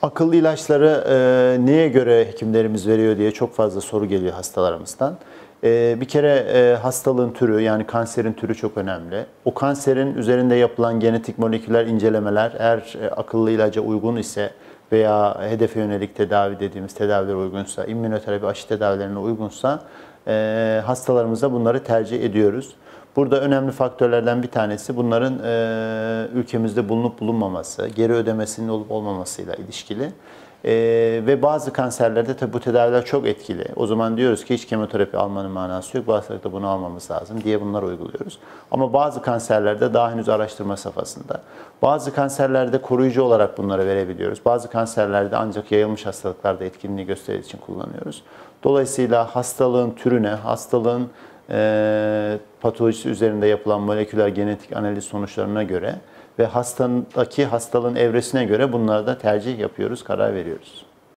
Akıllı ilaçları neye göre hekimlerimiz veriyor diye çok fazla soru geliyor hastalarımızdan. Bir kere hastalığın türü, yani kanserin türü çok önemli. O kanserin üzerinde yapılan genetik moleküler incelemeler eğer akıllı ilaca uygun ise veya hedefe yönelik tedavi dediğimiz tedaviler uygunsa, immünoterapi aşı tedavilerine uygunsa hastalarımıza bunları tercih ediyoruz. Burada önemli faktörlerden bir tanesi bunların ülkemizde bulunup bulunmaması, geri ödemesinin olup olmamasıyla ilişkili. Ve bazı kanserlerde tabi bu tedaviler çok etkili. O zaman diyoruz ki hiç kemoterapi almanın manası yok. Bu hastalıkta bunu almamız lazım diye bunları uyguluyoruz. Ama bazı kanserlerde daha henüz araştırma safhasında. Bazı kanserlerde koruyucu olarak bunları verebiliyoruz. Bazı kanserlerde ancak yayılmış hastalıklarda etkinliği gösterdiği için kullanıyoruz. Dolayısıyla hastalığın türüne, hastalığın patolojisi üzerinde yapılan moleküler genetik analiz sonuçlarına göre ve hastalığın evresine göre bunlarda tercih yapıyoruz, karar veriyoruz.